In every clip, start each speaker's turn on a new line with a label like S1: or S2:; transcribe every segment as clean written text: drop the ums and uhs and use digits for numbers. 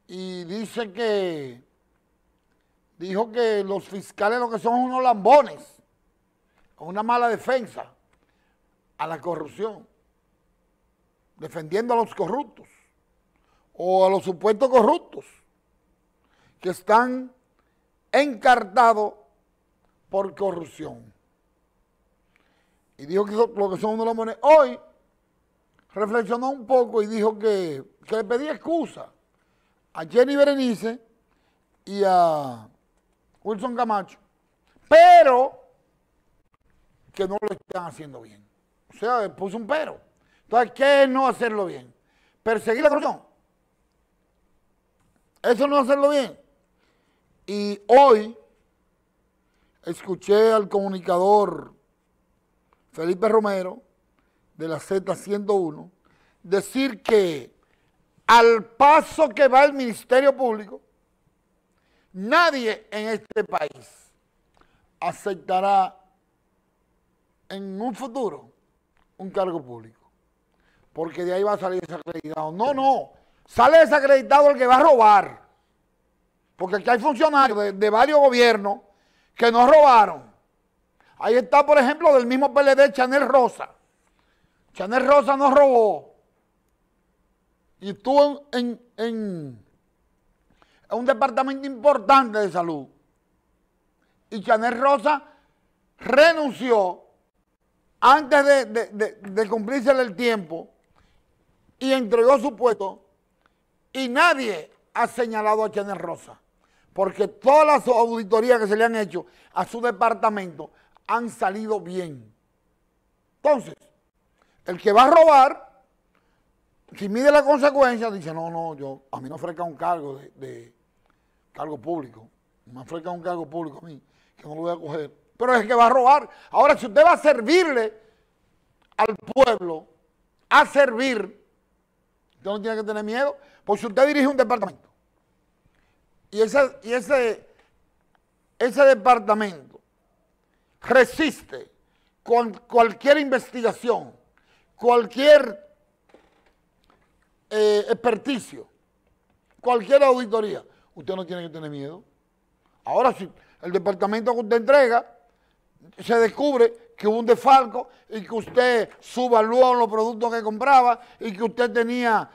S1: y dijo que los fiscales lo que son unos lambones, una mala defensa a la corrupción, defendiendo a los corruptos o a los supuestos corruptos que están encartados por corrupción. Y dijo que lo que son unos lambones. Hoy reflexionó un poco y dijo que le pedía excusa a Jenny Berenice y a Wilson Camacho, pero que no lo están haciendo bien. O sea, puso un pero. Entonces, ¿qué es no hacerlo bien? Perseguir la corrupción. Eso no es hacerlo bien. Y hoy escuché al comunicador Felipe Romero de la Z101 decir que al paso que va el Ministerio Público, nadie en este país aceptará en un futuro un cargo público, porque de ahí va a salir desacreditado. No, sale desacreditado el que va a robar, porque aquí hay funcionarios de varios gobiernos que no robaron. Ahí está, por ejemplo, del mismo PLD, Chanel Rosa. Chanel Rosa no robó y estuvo en un departamento importante de salud. Y Chanel Rosa renunció antes de cumplirse el tiempo y entregó su puesto, y nadie ha señalado a Chanel Rosa, porque todas las auditorías que se le han hecho a su departamento han salido bien. Entonces, el que va a robar, si mide la consecuencia, dice, no, a mí no ofrezca un cargo de cargo público, me ofrezca un cargo público a mí, que no lo voy a coger. Pero es el que va a robar. Ahora, si usted va a servirle al pueblo, a servir, usted no tiene que tener miedo, porque si usted dirige un departamento, y ese departamento resiste con cualquier investigación, cualquier experticio, cualquier auditoría, usted no tiene que tener miedo. Ahora, si el departamento que usted entrega se descubre que hubo un desfalco y que usted subvaluó los productos que compraba y que usted tenía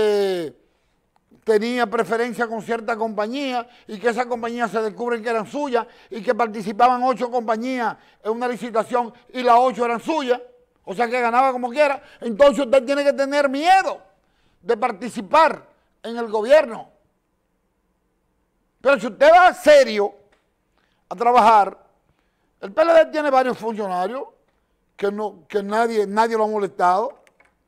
S1: preferencia con cierta compañía y que esa compañía se descubre que eran suyas y que participaban 8 compañías en una licitación y las 8 eran suyas, o sea que ganaba como quiera, entonces usted tiene que tener miedo de participar en el gobierno. Pero si usted va serio a trabajar, el PLD tiene varios funcionarios que nadie lo ha molestado.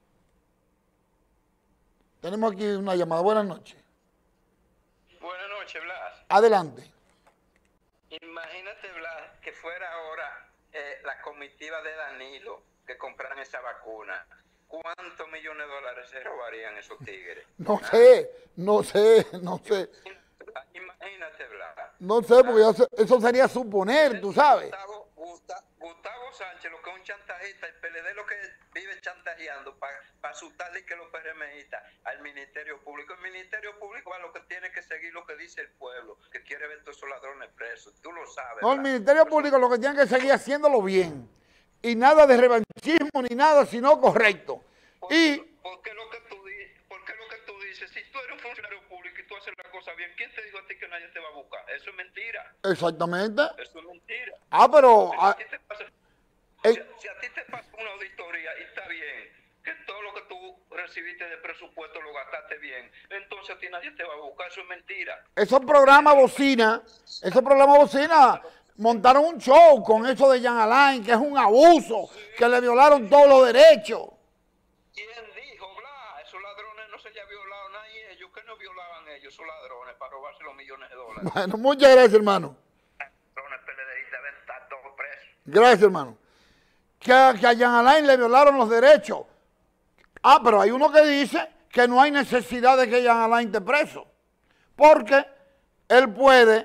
S1: Tenemos aquí una llamada. Buenas noches.
S2: Buenas noches, Blas.
S1: Adelante.
S2: Imagínate, Blas, que fuera ahora la comitiva de Danilo que compraran esa vacuna. ¿Cuántos millones de dólares se robarían esos tigres?
S1: No sé.
S2: Imagínate, Blas.
S1: No sé, porque eso sería suponer, tú sabes.
S2: Gustavo Sánchez, lo que es un chantajista, el PLD lo que vive chantajeando para asustarle que los PRMistas al Ministerio Público. El Ministerio Público es lo que tiene que seguir lo que dice el pueblo, que quiere ver todos esos ladrones presos. Tú lo sabes.
S1: No, el Ministerio Público lo que tiene que seguir haciéndolo bien. Y nada de revanchismo ni nada, sino correcto.
S2: ¿Por qué lo que tú dices? Si tú eres un funcionario público y tú haces la cosa bien, ¿quién te dijo a ti que nadie te va a buscar? Eso es mentira.
S1: Exactamente.
S2: Eso es mentira.
S1: Pero...
S2: Si a ti te pasa una auditoría y está bien, que todo lo que tú recibiste de presupuesto lo gastaste bien, entonces a ti nadie te va a buscar. Eso es mentira.
S1: Esos programas bocina montaron un show con eso de Jean Alain, que es un abuso, que le violaron todos los derechos.
S2: ¿Quién dijo, Blas? Esos ladrones no se le ha violado a nadie, ellos que no violaban ellos, esos ladrones, para robarse los millones de dólares.
S1: Bueno, muchas gracias, hermano.
S2: Ladrones PLDistas deben estar todos presos.
S1: Gracias, hermano. Que a Jean Alain le violaron los derechos. Pero hay uno que dice que no hay necesidad de que Jean Alain esté preso, porque él puede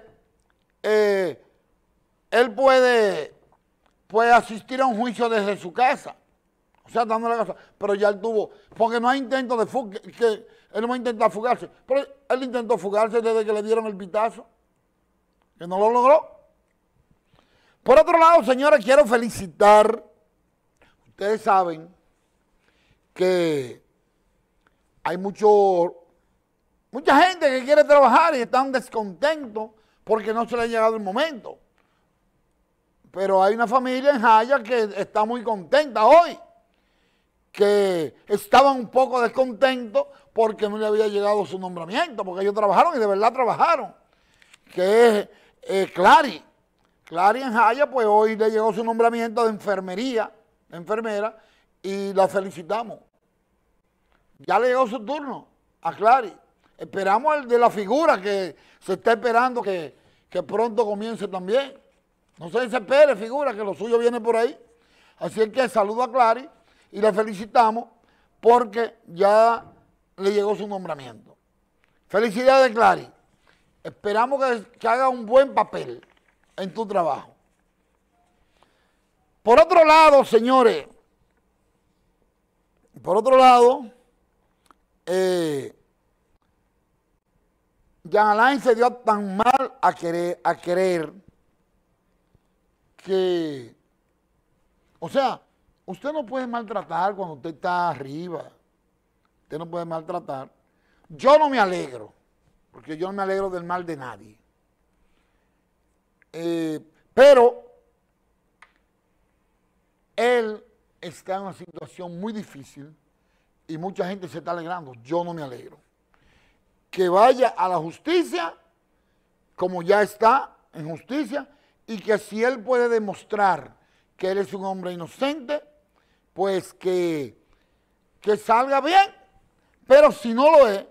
S1: asistir a un juicio desde su casa, o sea, dándole la casa, pero ya él tuvo, porque no hay intento de fuga, que Él no va a intentar fugarse. Pero él intentó fugarse desde que le dieron el pitazo, que no lo logró. Por otro lado, señores, quiero felicitar. Ustedes saben que hay mucha gente que quiere trabajar y están descontentos porque no se le ha llegado el momento. Pero hay una familia en Jaya que está muy contenta hoy, que estaban un poco descontentos porque no le había llegado su nombramiento, porque ellos trabajaron y de verdad trabajaron, que es Clary. Clary en Jaya, pues hoy le llegó su nombramiento de enfermera, y la felicitamos. Ya le llegó su turno a Clary. Esperamos el de la figura, que se está esperando que pronto comience también. No se desespere, figura, que lo suyo viene por ahí. Así es que saludo a Clary y le felicitamos porque ya le llegó su nombramiento. Felicidades, Clary. Esperamos que haga un buen papel en tu trabajo. Por otro lado, señores, Jean Alain se dio tan mal a querer que, o sea, usted no puede maltratar cuando usted está arriba. Usted no puede maltratar. Yo no me alegro, porque yo no me alegro del mal de nadie. Pero él está en una situación muy difícil y mucha gente se está alegrando. Yo no me alegro. Que vaya a la justicia, como ya está en justicia, y que si él puede demostrar que él es un hombre inocente, pues que salga bien, pero si no lo es,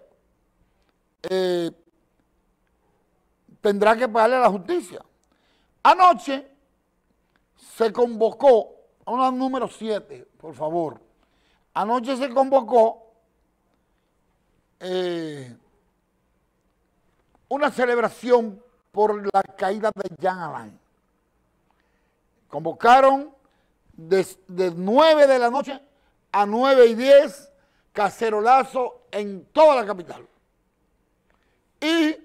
S1: tendrá que pagarle a la justicia. Anoche se convocó, a una número 7, por favor, anoche se convocó una celebración por la caída de Jean Alain. Convocaron de 9 de la noche a 9:10, cacerolazo en toda la capital. Y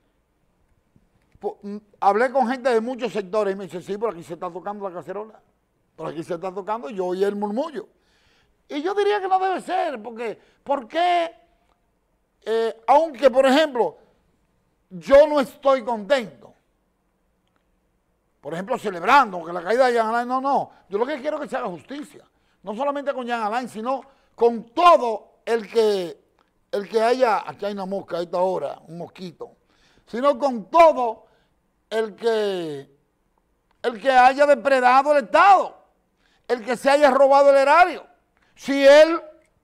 S1: hablé con gente de muchos sectores y me dice, sí, por aquí se está tocando la cacerola. Por aquí se está tocando, y yo oí el murmullo. Y yo diría que no debe ser, porque ¿por qué? Aunque, por ejemplo, yo no estoy contento, por ejemplo, celebrando que la caída de Jean Alain, no. Yo lo que quiero es que se haga justicia. No solamente con Jean Alain, sino con todo el que haya, aquí hay una mosca a esta hora, un mosquito, sino con todo el que haya depredado el Estado, el que se haya robado el erario. Si él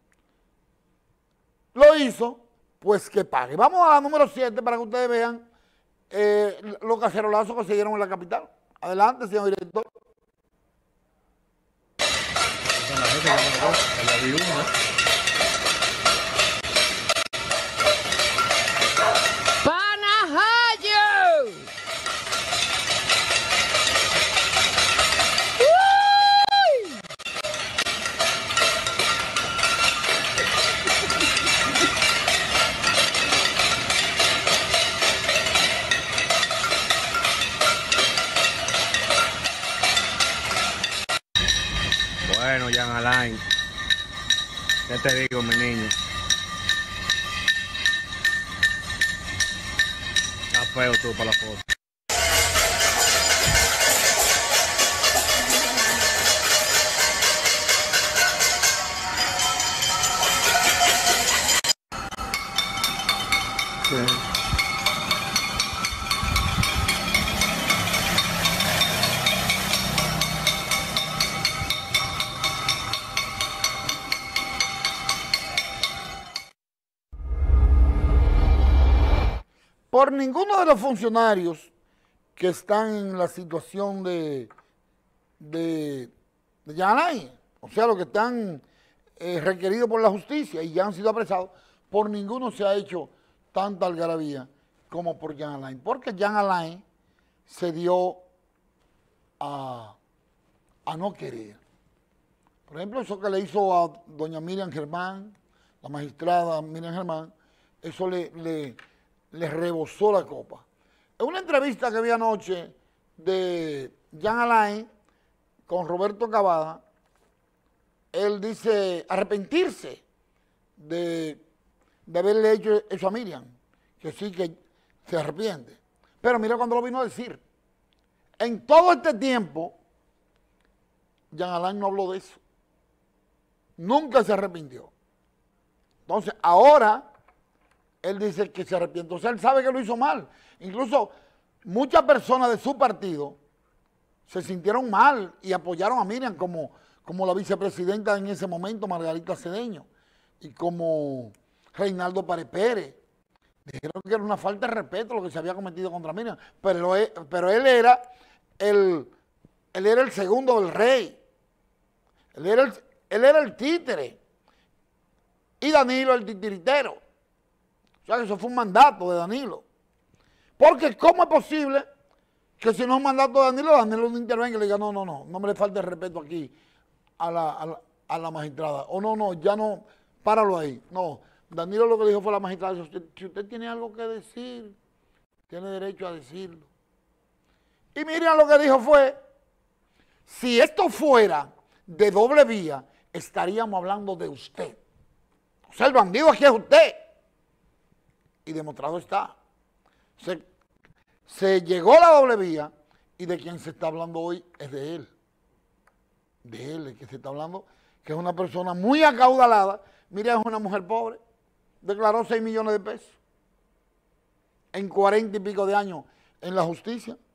S1: lo hizo, pues que pague. Vamos a la número 7 para que ustedes vean los cacerolazos que se dieron en la capital. Adelante, señor director.
S3: ¡Panajayo!
S4: Bueno, Jean Alain, ¿qué te digo, mi niño? Está feo tú para la foto. Sí.
S1: Por ninguno de los funcionarios que están en la situación de Jean Alain, o sea, los que están requeridos por la justicia y ya han sido apresados, por ninguno se ha hecho tanta algarabía como por Jean Alain, porque Jean Alain se dio a no querer. Por ejemplo, eso que le hizo a doña Miriam Germán, la magistrada Miriam Germán, eso le rebosó la copa. En una entrevista que vi anoche de Jean Alain con Roberto Cavada, él dice arrepentirse de haberle hecho eso a Miriam, que sí que se arrepiente. Pero mira cuando lo vino a decir. En todo este tiempo, Jean Alain no habló de eso. Nunca se arrepintió. Entonces, ahora, él dice que se arrepiente. O sea, él sabe que lo hizo mal. Incluso, muchas personas de su partido se sintieron mal y apoyaron a Miriam como la vicepresidenta en ese momento, Margarita Cedeño, y como Reinaldo Párez Pérez. Dijeron que era una falta de respeto lo que se había cometido contra Miriam, pero él era el segundo del rey. Él era el títere. Y Danilo el titiritero. O sea que eso fue un mandato de Danilo. Porque ¿cómo es posible que si no es un mandato de Danilo no intervenga y le diga, no me le falte el respeto aquí a la magistrada? O no, ya no, páralo ahí. No, Danilo lo que dijo fue a la magistrada, si usted tiene algo que decir, tiene derecho a decirlo. Y miren lo que dijo fue, si esto fuera de doble vía, estaríamos hablando de usted. O sea, el bandido aquí es usted. Y demostrado está. Se llegó a la doble vía y de quien se está hablando hoy es de él. De él, el que se está hablando, que es una persona muy acaudalada. Mira, es una mujer pobre. Declaró 6 millones de pesos en 40 y pico de años en la justicia.